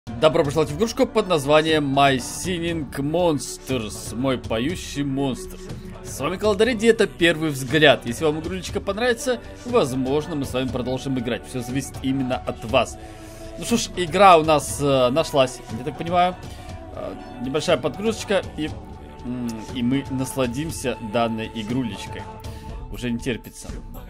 Добро пожаловать в игрушку под названием My Singing Monsters, мой поющий монстр. С вами Колдориди, это первый взгляд. Если вам игрулечка понравится, возможно, мы с вами продолжим играть. Все зависит именно от вас. Ну что ж, игра у нас нашлась, я так понимаю. Небольшая подгрузочка, и мы насладимся данной игрулечкой. Уже не терпится.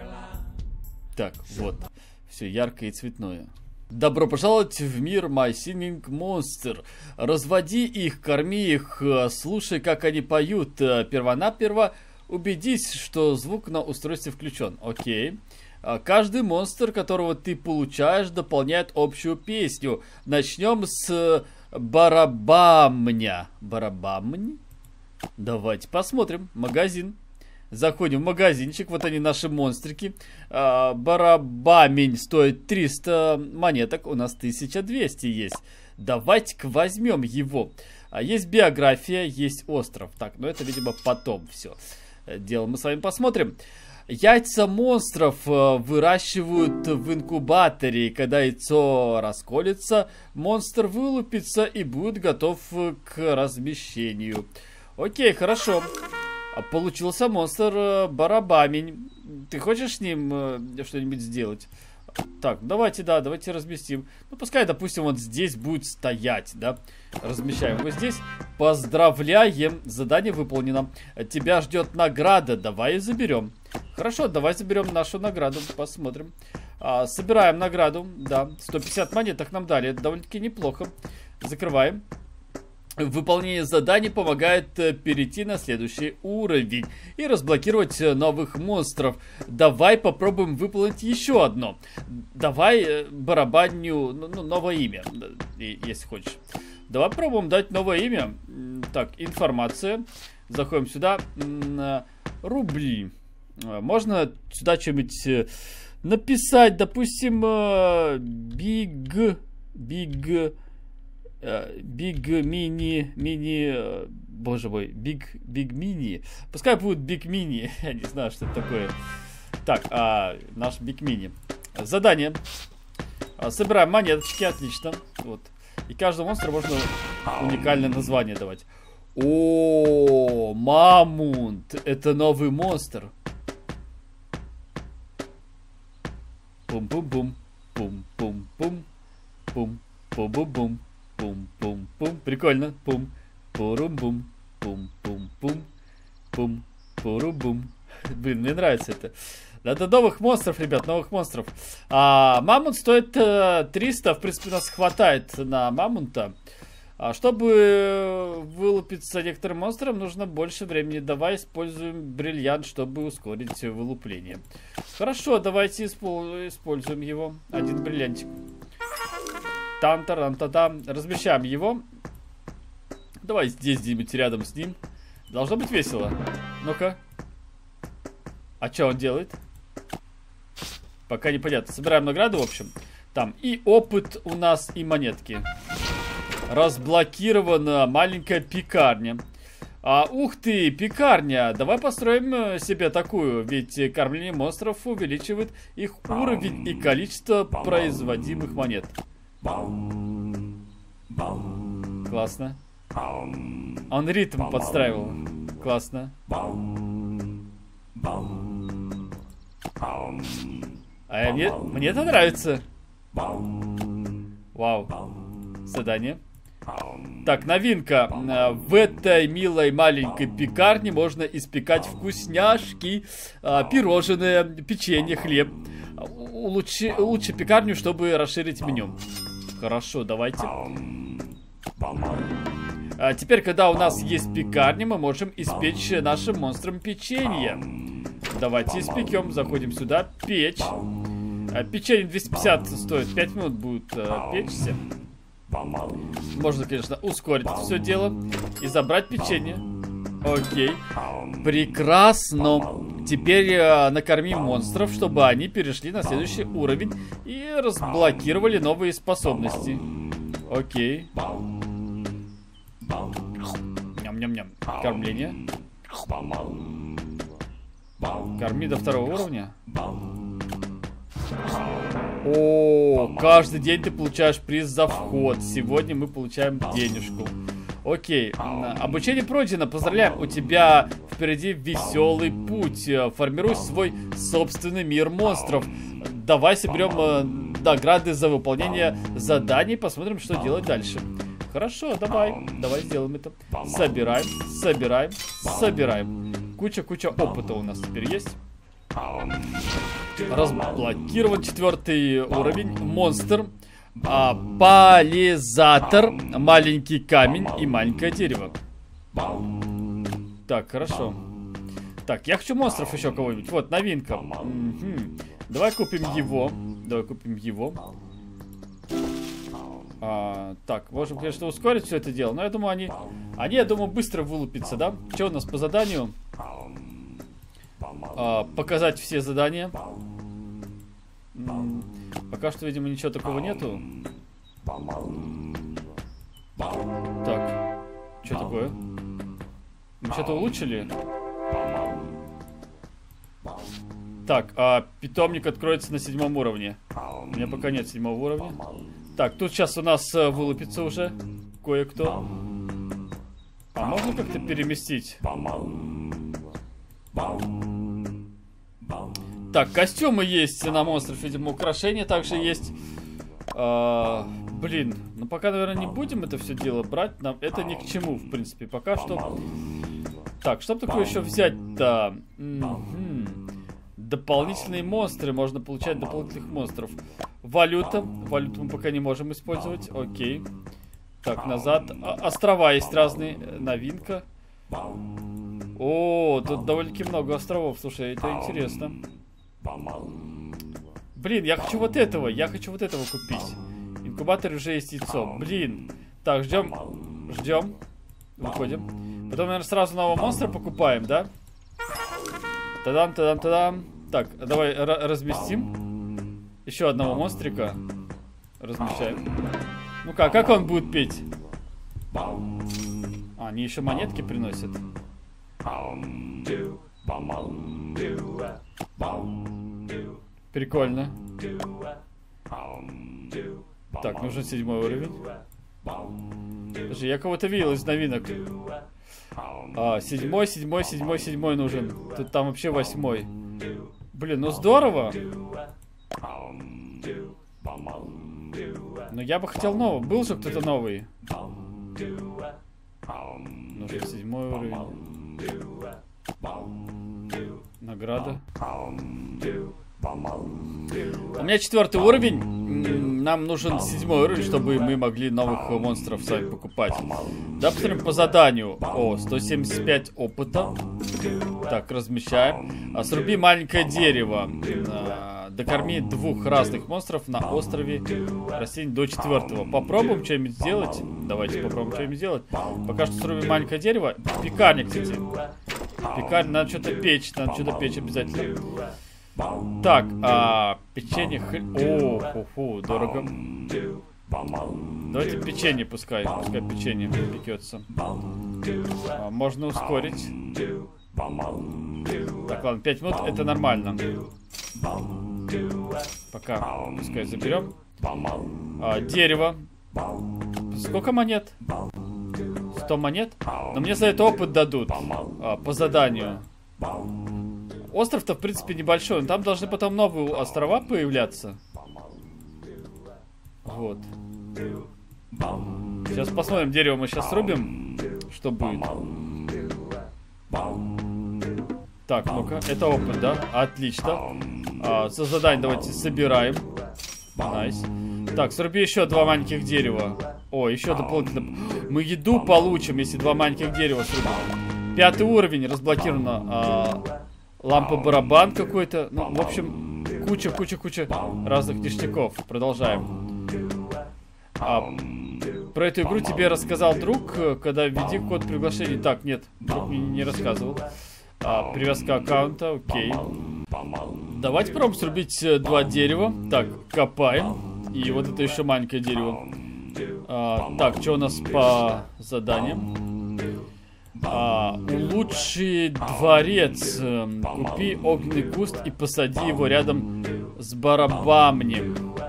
Так, вот. Все яркое и цветное. Добро пожаловать в мир My Singing Monster. Разводи их, корми их, слушай, как они поют. Первонаперво убедись, что звук на устройстве включен. Окей. Каждый монстр, которого ты получаешь, дополняет общую песню. Начнем с барабамня. Барабамнь? Давайте посмотрим. Магазин. Заходим в магазинчик, вот они наши монстрики. Барабамень стоит 300 монеток, у нас 1200 есть. Давайте-ка возьмем его. Есть биография, есть остров. Так, ну это, видимо, потом все. Дело мы с вами посмотрим. Яйца монстров выращивают в инкубаторе. Когда яйцо расколется, монстр вылупится и будет готов к размещению. Окей, хорошо. Получился монстр барабамень. Ты хочешь с ним что-нибудь сделать? Так, давайте, да, давайте разместим. Ну, пускай, допустим, вот здесь будет стоять, да. Размещаем его здесь. Поздравляем, задание выполнено. Тебя ждет награда, давай ее заберем. Хорошо, давай заберем нашу награду, посмотрим. Собираем награду, да. 150 монеток нам дали, это довольно-таки неплохо. Закрываем. Выполнение заданий помогает перейти на следующий уровень и разблокировать новых монстров. Давай попробуем выполнить еще одно. Давай барабаню новое имя, если хочешь. Давай попробуем дать новое имя. Так, информация. Заходим сюда. Рубли. Можно сюда что-нибудь написать, допустим, Big Mini, боже мой, Big Mini. Пускай будет Big Mini, я не знаю, что это такое. Так, наш Big Mini. Задание. Собираем монеточки, отлично. Вот. И каждому монстру можно уникальное название давать. О, мамонт, это новый монстр. Пум-пум-пум, пум-пум-пум, пум-пум-пум. Пум-пум-пум. Прикольно. Пум-пурум-бум. Пум-пум-пум. Пум-пурум-бум. Блин, мне нравится это. Надо новых монстров, ребят, новых монстров. Мамонт стоит 300. В принципе, у нас хватает на мамонта. Чтобы вылупиться некоторым монстрам, нужно больше времени. Давай используем бриллиант, чтобы ускорить вылупление. Хорошо, давайте используем его. Один бриллиантик. Там-тарам-та-там. Размещаем его. Давай здесь где-нибудь рядом с ним. Должно быть весело. Ну-ка. А что он делает? Пока непонятно. Собираем награду, в общем. Там и опыт у нас, и монетки. Разблокирована маленькая пекарня. Ух ты, пекарня. Давай построим себе такую. Ведь кормление монстров увеличивает их уровень и количество производимых монет. Классно. Он ритм подстраивал. Классно. Мне это нравится. Вау. Задание. Так, новинка. В этой милой маленькой пекарне можно испекать вкусняшки, пирожные, печенье, хлеб. Лучше пекарню, чтобы расширить меню. Хорошо, давайте. Теперь, когда у нас есть пекарня, мы можем испечь нашим монстрам печенье. Давайте испекем. Заходим сюда. Печь. Печенье 250 стоит. 5 минут будет печься. Можно, конечно, ускорить все дело и забрать печенье. Окей. Прекрасно. Теперь накормим монстров, чтобы они перешли на следующий уровень и разблокировали новые способности. Окей. Ням-ням-ням. Кормление. Корми до 2-го уровня. О, каждый день ты получаешь приз за вход. Сегодня мы получаем денежку. Окей, обучение пройдено, поздравляем, у тебя впереди веселый путь. Формируй свой собственный мир монстров. Давай соберем награды за выполнение заданий, посмотрим, что делать дальше. Хорошо, давай сделаем это. Собираем, собираем, собираем. Куча опыта у нас теперь есть. Разблокирован 4-й уровень. Монстр. Полизатор, маленький камень и маленькое дерево. Так, хорошо. Так, я хочу монстров еще кого-нибудь. Вот, новинка. Давай купим его. Так, можем, конечно, ускорить все это дело. Но я думаю, они, я думаю, быстро вылупятся, да? Что у нас по заданию? Показать все задания. Пока что, видимо, ничего такого нету. Так, что такое? Мы что-то улучшили? Так, питомник откроется на 7-м уровне. У меня пока нет 7-го уровня. Так, тут сейчас у нас вылупится уже кое-кто. А можно как-то переместить? Так, костюмы есть на монстров, видимо, украшения также есть. Блин, ну пока, наверное, не будем это все дело брать. Нам это ни к чему, в принципе, пока что. Так, что такое еще взять-то? Дополнительные монстры, можно получать дополнительных монстров. Валюту мы пока не можем использовать, окей. Так, назад. Острова есть разные, новинка. О, тут довольно-таки много островов, слушай, это интересно. Блин, я хочу вот этого купить. Инкубатор уже есть яйцо. Блин. Так, ждем. Выходим. Потом, наверное, сразу нового монстра покупаем, да? Тадам. Так, давай разместим. Еще одного монстрика. Размещаем. Ну-ка, как он будет петь? Они еще монетки приносят. Прикольно. Так, нужен 7-й уровень. Подожди, я кого-то видел из новинок. 7-й нужен. Тут там вообще 8-й. Блин, ну здорово. Но я бы хотел нового. Был же кто-то новый. Нужен 7-й уровень. Награда. У меня 4-й уровень. Нам нужен 7-й уровень, чтобы мы могли новых монстров с вами покупать. Да, посмотрим по заданию. О, 175 опыта. Так, размещаем. Сруби маленькое дерево. Докорми 2 разных монстров на острове растений до 4-го. Попробуем что-нибудь сделать. Давайте попробуем что-нибудь сделать. Пока что срубим маленькое дерево. Пекарня, кстати. Пекарня, надо что-то печь обязательно. Так, печенье. О, дорого. Давайте печенье пускай печенье пекется. Можно ускорить. Так, ладно, 5 минут, это нормально. Пока, пускай заберем. Дерево. Сколько монет? 100 монет? Но мне за это опыт дадут. По заданию. Остров-то, в принципе, небольшой. Но там должны потом новые острова появляться. Вот. Сейчас посмотрим, дерево мы сейчас срубим. Что будет? Так, ну-ка, это опыт, да? Отлично. За задание давайте собираем. Найс. Так, сруби еще 2 маленьких дерева. О, еще дополнительно. Мы еду получим, если 2 маленьких дерева срубим. 5-й уровень разблокировано. Лампа-барабан какой-то. Ну, в общем, куча разных ништяков. Продолжаем. Про эту игру тебе рассказал друг, когда введи код приглашения. Так, нет, друг мне не рассказывал. Привязка аккаунта, окей. Давайте попробуем срубить 2 дерева. Так, копаем. И вот это еще маленькое дерево. Так, что у нас по заданиям? Улучши дворец. Купи огненный куст и посади его рядом с барабанем.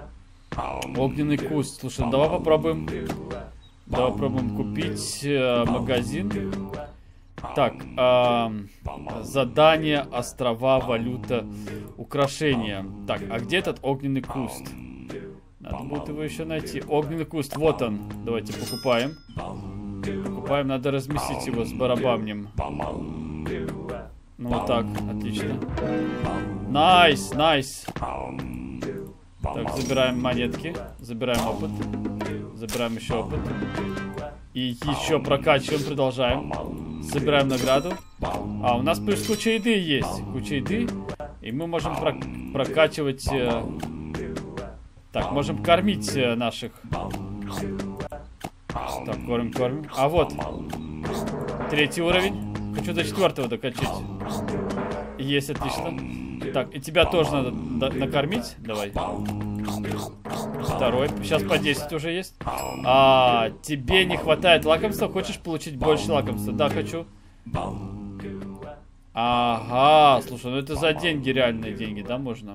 Огненный куст. Слушай, ну давай попробуем. Давай попробуем купить магазин. Так, задание, острова, валюта, украшения. Так, а где этот огненный куст? Надо будет его еще найти. Огненный куст, вот он. Давайте покупаем. Покупаем, надо разместить его с барабанем. Ну вот так, отлично. Найс, найс. Так, забираем монетки, забираем опыт. Забираем еще опыт. И еще прокачиваем, продолжаем. Собираем награду. А, у нас плюс куча еды есть. Куча еды. И мы можем прокачивать... Так, можем кормить наших. Так, кормим, кормим. А вот. 3-й уровень. Хочу до 4-го докачать. Есть, отлично. Так, и тебя тоже надо накормить. Давай. 2-й. Сейчас по 10 уже есть. Тебе не хватает лакомства. Хочешь получить больше лакомства? Да, хочу. Ага, слушай, ну это за деньги, реальные деньги, да, можно?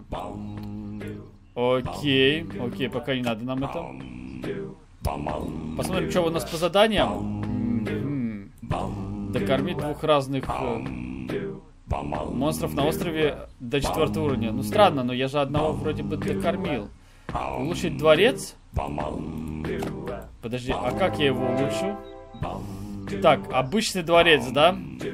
Окей, окей, пока не надо нам это. Посмотрим, что у нас по заданиям. Докормить 2 разных монстров на острове до 4-го уровня. Ну странно, но я же одного вроде бы докормил. Улучшить дворец? Подожди, а как я его улучшу? Так, обычный дворец, да?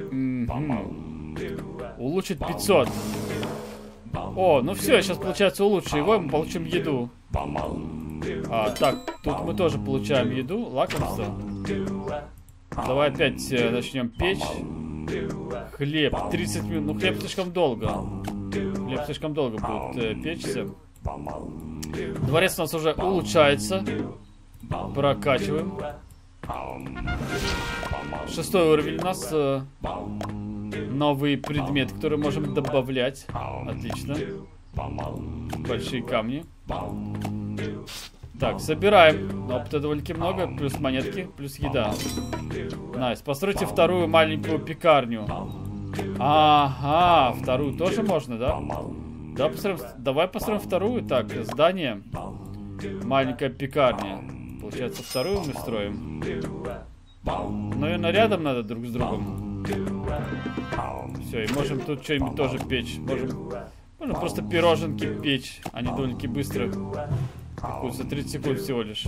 Улучшить 500. О, ну все, сейчас получается улучшу его, мы получим еду. Так, тут мы тоже получаем еду, лакомство. Давай опять начнем печь. Хлеб, 30 минут. Ну, хлеб слишком долго. Хлеб слишком долго будет печься. Дворец у нас уже улучшается. Прокачиваем. 6-й уровень у нас. Новый предмет, который можем добавлять. Отлично. Большие камни. Так, собираем. Опыта довольно-таки много. Плюс монетки, плюс еда. Найс. Постройте 2-ю маленькую пекарню. Ага, 2-ю тоже можно, да? Да, построим. Давай построим 2-ю. Так, здание. Маленькая пекарня. Получается, 2-ю мы строим. Наверное, рядом надо друг с другом. Все, и можем тут что-нибудь тоже печь. Можем просто пироженки печь. Они довольно-таки быстро. За 30 секунд всего лишь.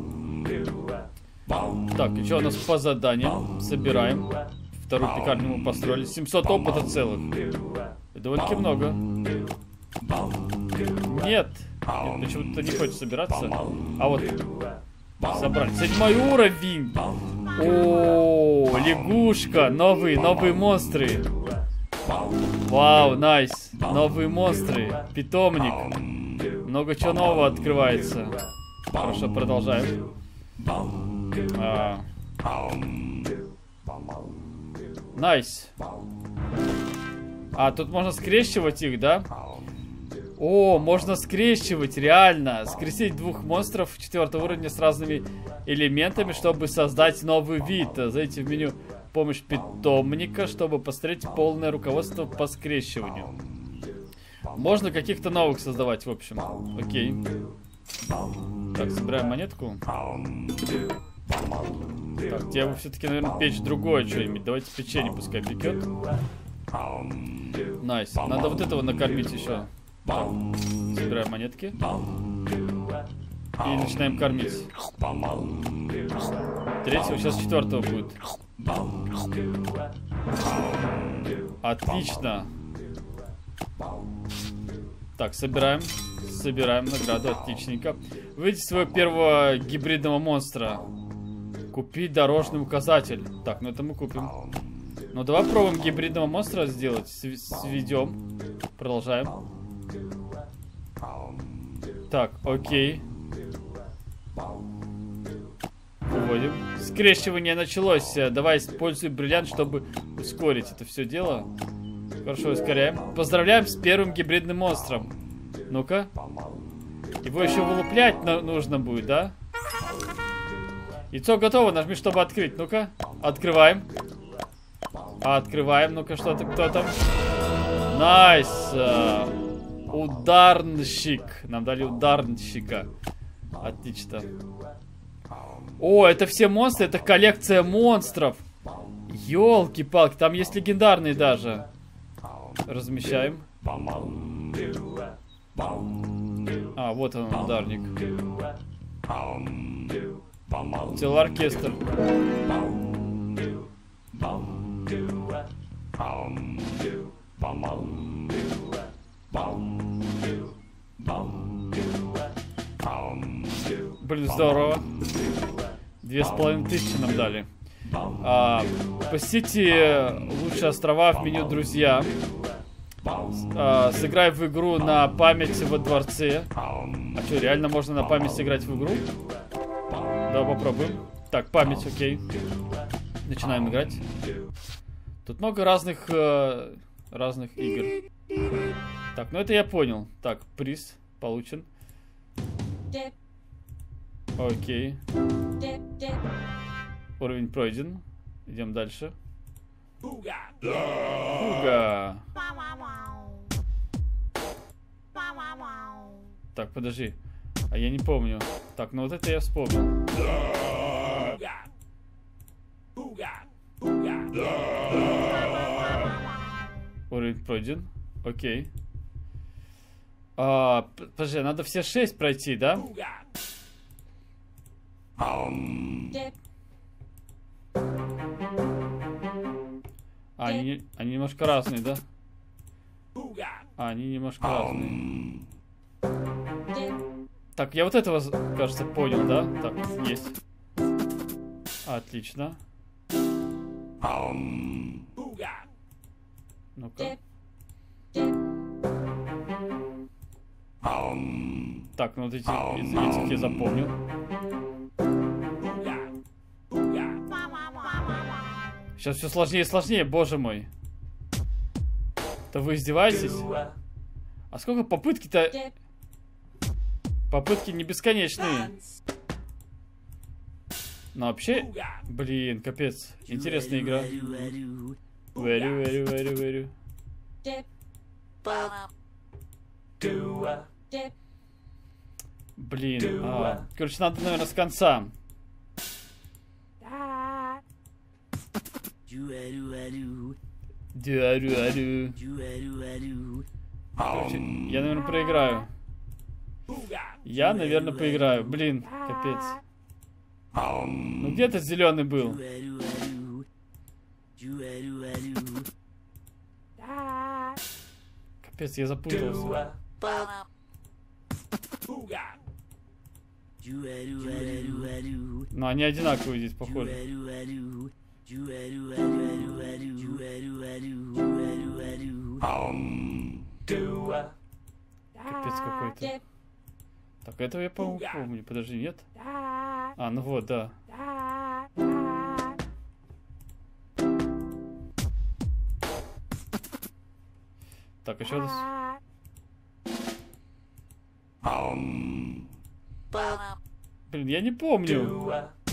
Так, и что у нас по заданиям? Собираем. 2-ю пекарню мы построили. 700 опыта целых. Довольно-таки много. Нет. Нет, почему-то не хочет собираться. А вот. Собрали. 7-й уровень. О, лягушка. Новые монстры. Вау, найс. Новые монстры. Питомник. Много чего нового открывается. Хорошо, продолжаем. Найс. Тут можно скрещивать их, да? О, можно скрещивать, реально. Скрестить 2 монстров 4-го уровня с разными элементами, чтобы создать новый вид. Зайдите в меню «Помощь питомника», чтобы посмотреть полное руководство по скрещиванию. Можно каких-то новых создавать, в общем. Окей. Так, собираем монетку. Так, тебе все-таки, наверное, печь другое что-нибудь. Давайте печенье пускай пекет. Найс. Надо вот этого накормить еще. Так, собираем монетки. И начинаем кормить. 3-го, сейчас 4-го будет. Отлично. Так, собираем награду, отличненько. Выведите своего первого гибридного монстра. Купить дорожный указатель. Так, ну это мы купим. Ну давай пробуем гибридного монстра сделать. Сведем. Продолжаем. Так, окей. Выводим. Скрещивание началось. Давай используем бриллиант, чтобы ускорить это все дело. Хорошо, ускоряем. Поздравляем с первым гибридным монстром. Ну-ка. Его еще вылуплять нужно будет, да? Яйцо готово. Нажми, чтобы открыть. Ну-ка. Открываем. Открываем. Ну-ка, что там, кто там? Найс. Ударнщик. Нам дали ударнщика. Отлично. О, это все монстры, это коллекция монстров. Ёлки-палки, там есть легендарные даже. Размещаем. А, вот он, ударник. Целый оркестр. Блин, здорово. 2500 нам дали. Посетите лучшие острова в меню «Друзья». Сыграй в игру на память во дворце. А что, реально можно на память сыграть в игру? Да, попробуем. Так, память, окей. Начинаем играть. Тут много разных игр. Так, ну это я понял. Так, приз получен. Окей. Уровень пройден. Идем дальше. Уга. Так, подожди. А я не помню. Так, ну вот это я вспомнил. Уровень пройден. Окей. Подожди, надо все 6 пройти, да? Они немножко разные, да? Они немножко разные. Так, я вот этого, кажется, понял, да? Так, есть. Отлично. Ну-ка. Так, ну вот этих я запомнил. Сейчас все сложнее и сложнее, боже мой. Да вы издеваетесь? А сколько попытки-то? Попытки не бесконечные. Но вообще, блин, капец. Интересная игра. Верю. Блин, короче, надо, наверное, с конца. Короче, я, наверное, проиграю. Я, наверное, поиграю. Блин, капец. Ну где-то зеленый был. Капец, я запутался. Но они одинаковые здесь, похоже. Капец какой-то. Так, этого я, по-моему, помню. Подожди, нет? А, ну вот, да. Так, еще раз. Блин, я не помню.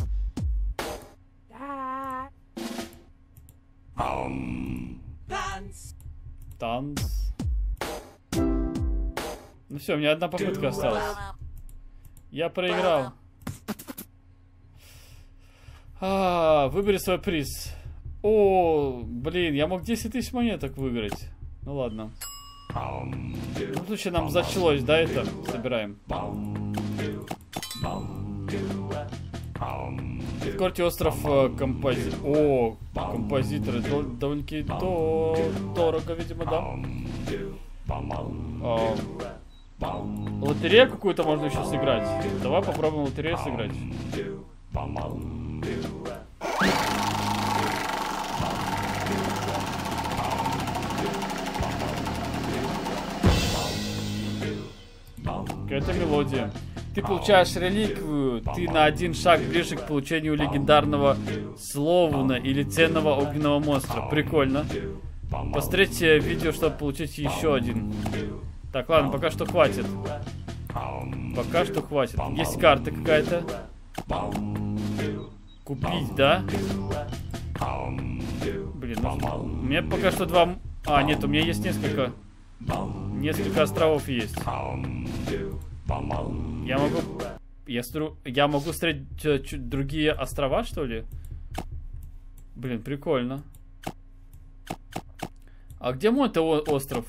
Танц. Ну все, у меня одна попытка осталась. Я проиграл. Выбери свой приз. О, блин, я мог 10 000 монеток выиграть. Ну ладно. В случае нам зачлось, да, это? Собираем. Откройте остров композиторы. Довольно-таки дорого, видимо, да? Лотерею какую-то можно еще сыграть. Давай попробуем лотерею сыграть. Какая-то мелодия. Ты получаешь реликвию, ты на один шаг ближе к получению легендарного Словуна или ценного огненного монстра. Прикольно. Посмотрите видео, чтобы получить еще один. Так, ладно, пока что хватит. Пока что хватит. Есть карта какая-то. Купить, да? Блин, ну, у меня пока что два... А, нет, у меня есть несколько островов есть. Я могу Я смотрю, я могу строить чуть другие острова, что ли? Блин, прикольно. А где мой-то остров?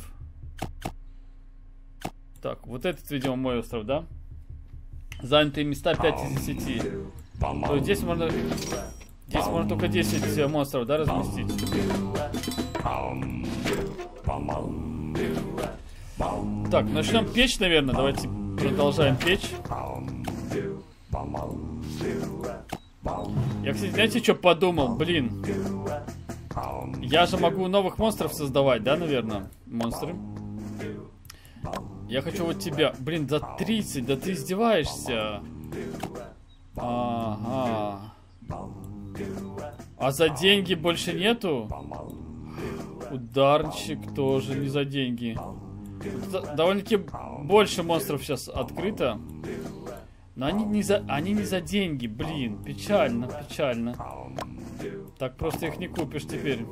Так, вот этот, видимо, мой остров, да? Занятые места 5 из 10. То есть здесь можно только 10 монстров, да, разместить? Так, начнем печь, наверное. Давайте продолжаем печь. Я, кстати, знаете, что подумал? Блин. Я же могу новых монстров создавать, да, наверное? Монстры. Я хочу вот тебя. Блин, за 30, да ты издеваешься. Ага. А за деньги больше нету? Ударничек тоже не за деньги. Довольно-таки больше монстров сейчас открыто. Но они не за деньги, блин. Печально, печально. Так просто их не купишь теперь.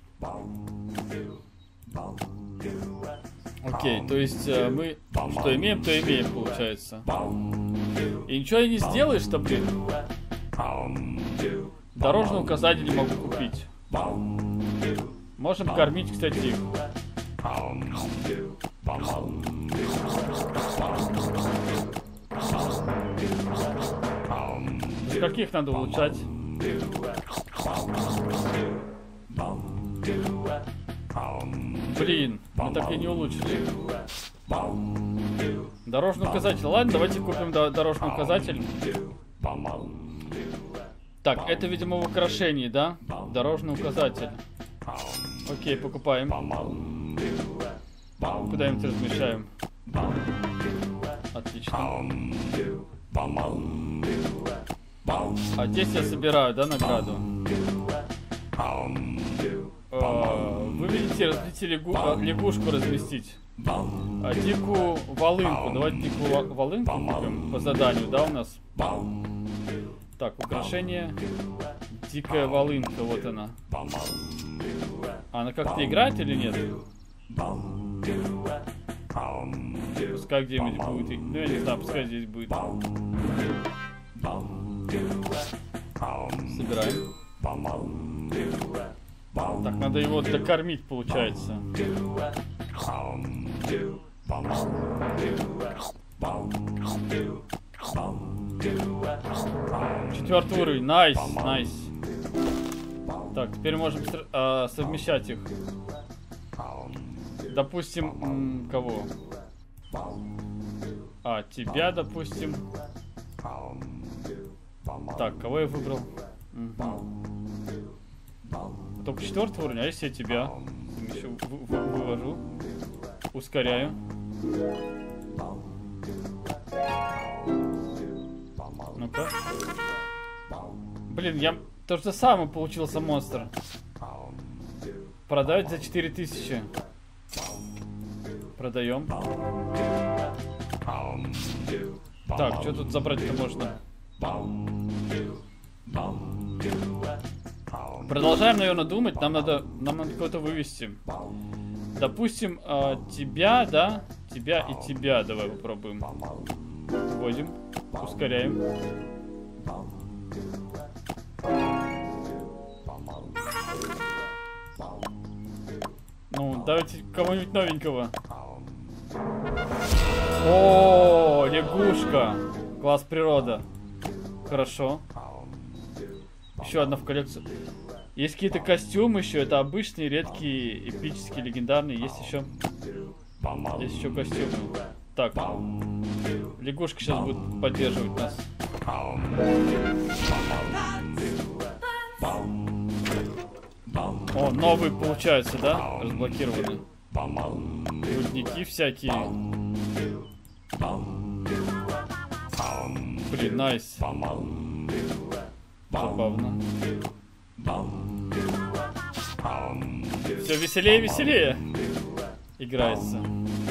Окей, то есть мы что имеем, то имеем, получается. И ничего я не сделаешь-то, блин. Дорожный указатель не могу купить. Можем кормить, кстати, их. До каких надо улучшать? Блин, мы так и не улучшили. Дорожный указатель. Ладно, давайте купим дорожный указатель. Так, это, видимо, в украшении, да? Дорожный указатель. Окей, покупаем. Куда-нибудь размещаем. Отлично. А здесь я собираю, да, награду? Вы видите, разместите лягушку разместить. А дикую волынку. Давайте дикую волынку купим по заданию, да, у нас? Так, украшение. Дикая волынка, вот она. Она как-то играет или нет? Пускай где-нибудь будет. Ну, я не знаю, пускай здесь будет. Собираем. Так, надо его докормить, получается. Четвертый уровень. Найс, найс. Так, теперь можем совмещать их. Допустим, кого? А, тебя, допустим. Так, кого я выбрал? Угу. Только 4-й уровень, а если я тебя еще вывожу, ускоряю. Ну-ка. Блин, я то же самое получился монстр. Продать за 4000. Продаем. Так, что тут забрать-то можно? Продолжаем, наверное, думать. Нам надо кого-то вывести. Допустим, тебя, да? Тебя и тебя давай попробуем. Вводим. Ускоряем. Ну, давайте кого-нибудь новенького. О, лягушка. Класс природа. Хорошо. Еще одна в коллекцию. Есть какие-то костюмы еще. Это обычные, редкие, эпические, легендарные. Есть еще костюмы. Так. Лягушка сейчас будет поддерживать нас. О, новые получаются, да? Разблокированы. Рудники всякие. Блин, найс. Забавно. Все веселее и веселее играется.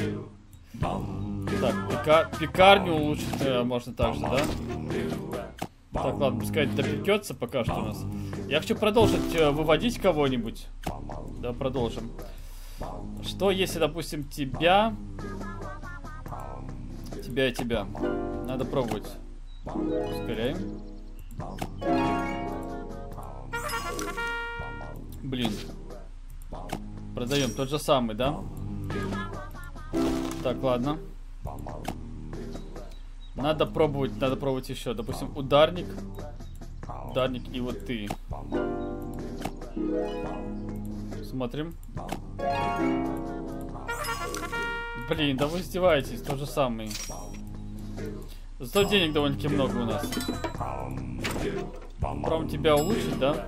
Так, пекарню улучшить можно также, да? Так, ладно, пускай допекется пока что у нас. Я хочу продолжить выводить кого-нибудь. Да, продолжим. Что если, допустим, тебя и тебя? Надо пробовать. Ускоряем. Блин. Продаем тот же самый, да? Так, ладно. Надо пробовать еще. Допустим, ударник. Ударник и вот ты. Смотрим. Блин, да вы издеваетесь, тот же самый. Зато денег довольно-таки много у нас. Прям тебя улучшить, да?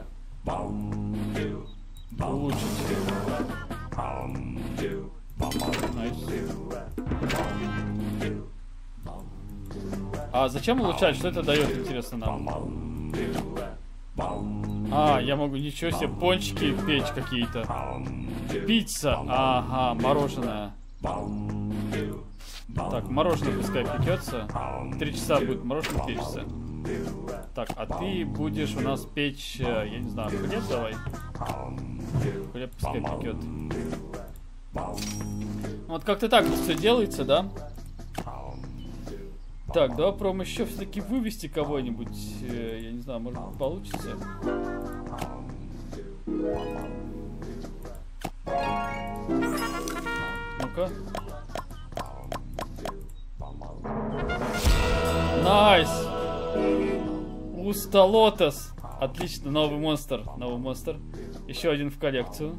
Улучшить. Найс. А зачем улучшать? Что это дает, интересно, нам? А, я могу, ничего себе, пончики печь какие-то. Пицца. Ага, мороженое. Так, мороженое пускай пекется. 3 часа будет мороженое печься. Так, а ты будешь у нас печь, я не знаю, хлеб давай. Хлеб пускай пекет. Вот как-то так вот все делается, да? Так, давай попробуем еще все-таки вывести кого-нибудь. Я не знаю, может быть, получится. Ну-ка. Найс! Усталотос. Отлично, новый монстр. Новый монстр. Еще один в коллекцию.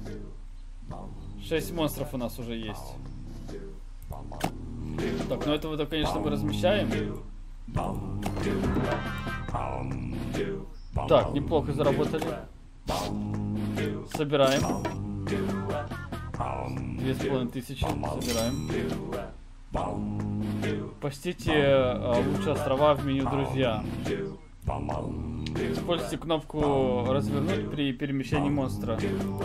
6 монстров у нас уже есть. Так, ну этого-то, конечно, мы размещаем. Так, неплохо заработали. Собираем. 2500. Собираем. Посетите лучшие острова в меню «Друзья». Используйте кнопку «Развернуть» при перемещении монстра.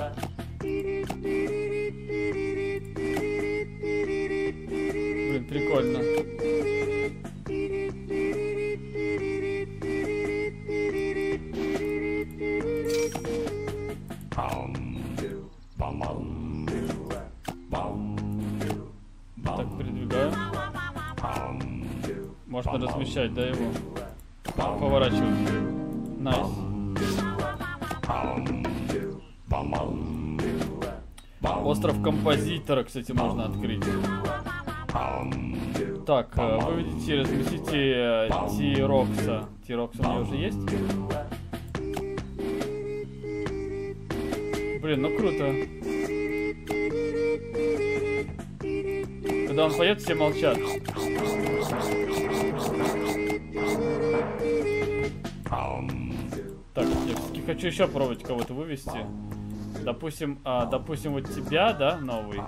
Блин, прикольно. Так, передвигаю. Можно размещать, да, его? Поворачивать. Найс. Остров Композитора, кстати, можно открыть. Так, выведите и разместите T-Roxа. T-Rox у меня уже есть. Блин, ну круто. Когда он поет, все молчат. Так, я все-таки хочу еще пробовать кого-то вывести. Допустим, допустим, вот тебя, да, новый.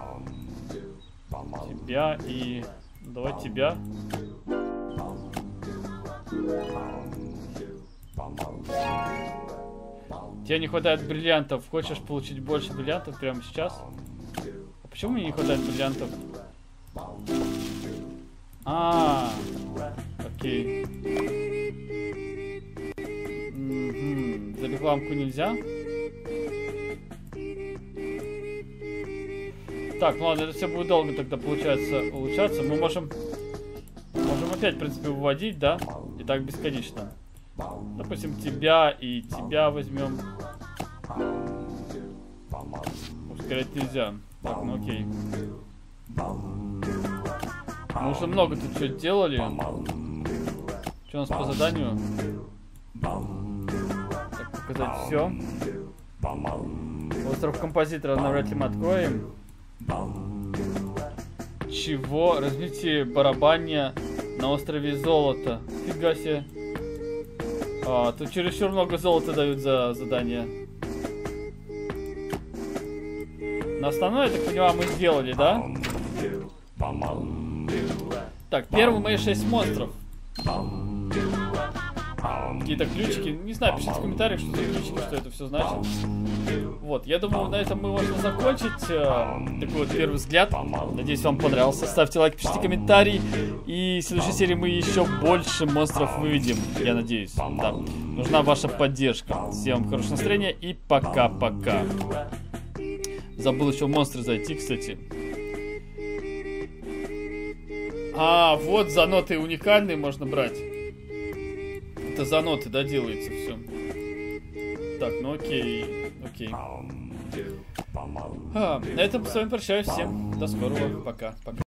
Тебя и... Давай тебя. Тебе не хватает бриллиантов. Хочешь получить больше бриллиантов прямо сейчас? А почему мне не хватает бриллиантов? Окей. За рекламку нельзя? Так, ну ладно, это все будет долго тогда, получается, улучшаться. Мы можем опять, в принципе, выводить, да? И так бесконечно. Допустим, тебя и тебя возьмем. Ускорять нельзя. Так, ну окей. Мы уже много тут что делали. Что у нас по заданию? Так, показать все. Остров Композитора навряд ли мы откроем. Чего? Развитие барабанья на острове Золота. Фига себе. Тут чересчур много золота дают за задание. На основное, я так понимаю, мы сделали, да? Так, первые мои 6 монстров. Какие-то ключики. Не знаю, пишите в комментариях, что за ключики, что это все значит. Вот, я думаю, на этом мы можем закончить такой вот первый взгляд. Надеюсь, вам понравился. Ставьте лайк, пишите комментарии. И в следующей серии мы еще больше монстров выведем. Я надеюсь, да. Нужна ваша поддержка. Всем хорошего настроения и пока-пока. Забыл еще в монстры зайти, кстати. Вот за ноты уникальные можно брать. это за ноты доделается все. Так, ну окей. Окей. На этом с вами прощаюсь. Всем до скорого. Пока. Пока.